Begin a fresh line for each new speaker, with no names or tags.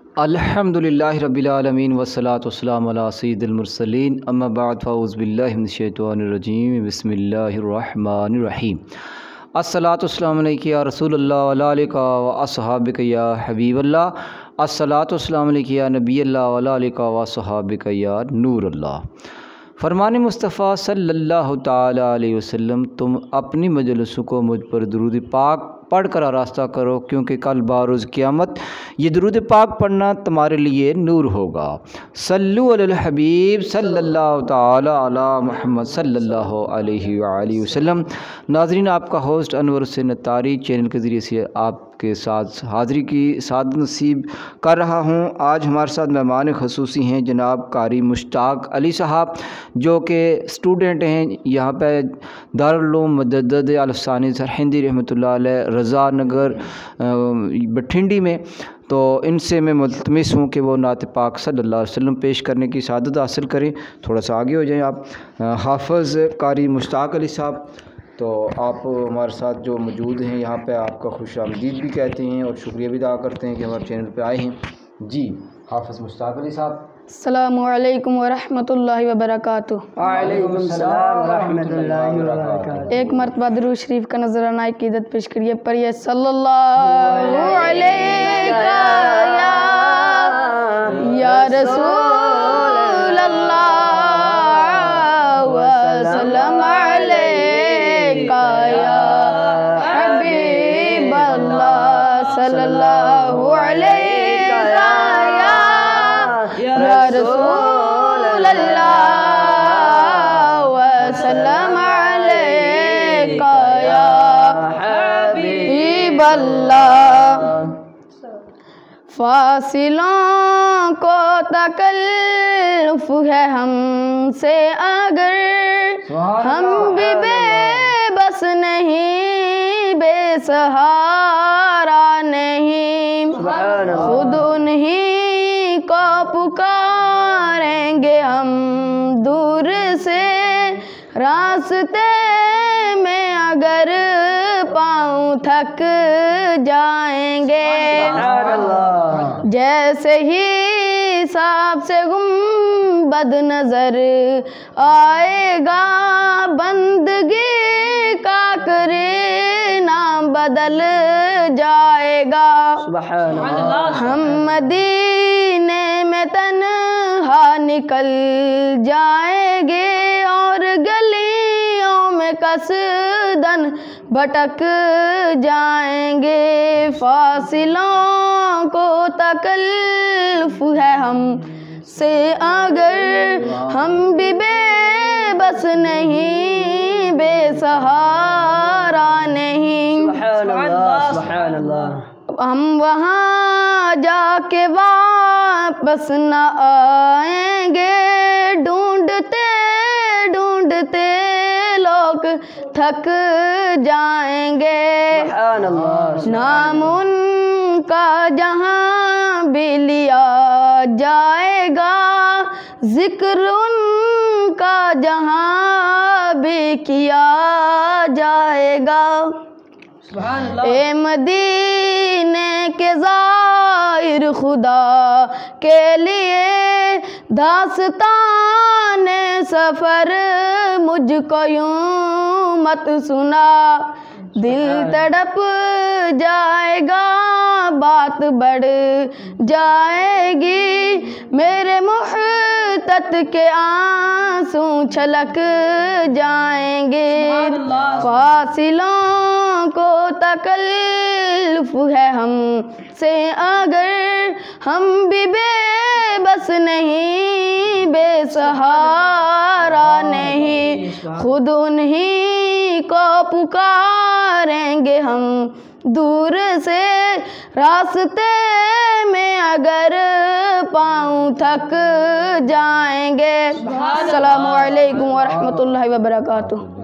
الحمدللہ رب العالمین والصلاة والسلام علی سید المرسلین اما بعد فاعوذ باللہ من الشیطان الرجیم بسم اللہ الرحمن الرحیم الصلاۃ والسلام علیک یا رسول اللہ وعلی آلک و اصحابک یا حبیب اللہ الصلاۃ والسلام علیک یا نبی اللہ وعلی آلک و اصحابک یا نور اللہ۔ فرمان مصطفیٰ صلی اللہ تعالی علیہ وسلم، تم اپنی مجلسوں کو مجھ پر درود پاک پڑھ کر آراستہ کرو، کیونکہ کل بروز قیامت یہ درود پاک پڑھنا تمہارے لیے نور ہوگا۔ صلو علی الحبیب صلی اللہ تعالی علی محمد صلی اللہ علیہ وآلہ وسلم۔ ناظرین، آپ کا ہوسٹ انور حسین اتاری چینل کے ذریعے سے آپ کے ساتھ حاضری کی سعادت نصیب کر رہا ہوں۔ آج ہمارے ساتھ مہمان خصوصی ہیں جناب قاری مشتاق علی صاحب، جو کہ اسٹوڈنٹ ہیں یہاں پہ دارالعلوم مجدد الثانی سرہندی رحمۃ اللہ علیہ رضا نگر بٹھنڈی میں۔ تو ان سے میں ملتمس ہوں کہ وہ نعت پاک صلی اللہ علیہ وسلم پیش کرنے کی سعادت حاصل کریں۔ تھوڑا سا آگے ہو جائیں آپ۔ حافظ قاری مشتاق علی صاحب، تو آپ ہمارے ساتھ جو موجود ہیں یہاں پہ، آپ کا خوش آمدید بھی کہتے ہیں اور شکریہ بھی ادا کرتے ہیں کہ ہمارے چینل پہ آئے ہیں۔ جی حافظ مشتاق علی صاحب۔
السلام علیکم ورحمۃ اللہ وبرکاتہ۔
وعلیکم السلام ورحمۃ اللہ وبرکاتہ۔
ایک مرتبہ درود شریف کا نذرانہ عقیدت پیش کریے، پڑھیے صلی اللہ علیہ یا رسول اللہ وسلم علیکہ یا حبیب اللہ صلی اللہ علیہ یا رسول اللہ وسلم علیکہ یا حبیب اللہ۔ فاصلوں کو تکلف ہے ہم سے اگر، ہم بھی بے بس نہیں، بے سہارا نہیں، خود انہی کو پکاریں گے ہم دور سے، راستے میں اگر پاؤں تھک جائیں گے، جیسے ہی سانپ سے گنبد نظر آئے گا، بندگی کا نام بدل جائے گا۔ ہم مدینے میں تنہا نکل جائیں گے اور گلیوں میں قصدن بھٹک جائیں گے، فاصلوں کو تکلف ہے ہم سے اگر، ہم بھی بے بس نہیں، بے سہارا نہیں،
سبحان اللہ۔
ہم وہاں جا کے واپس نہ آئیں گے، ڈھونڈتے ڈھونڈتے لوگ تھک جائیں گے، نام ان کا جہاں بھی لیا جائے گا، ذکر ان کا جہاں بھی کیا جائے گا۔ اے مدینے کے زائر، خدا کے لیے داستان سفر مجھ کو یوں مت سنا، دل تڑپ جائے گا، بات بڑھ جائے گی، میرے محتت کے آنسو چھلک جائیں گے، فاصلوں کو تکلف ہے ہم سے اگر، ہم بھی بے بس نہیں، بے سہارا نہیں، خود انہی کو پکاریں گے ہم دور سے، راستے میں اگر پاؤں تھک جائیں گے۔ السلام علیکم ورحمۃ اللہ وبرکاتہ۔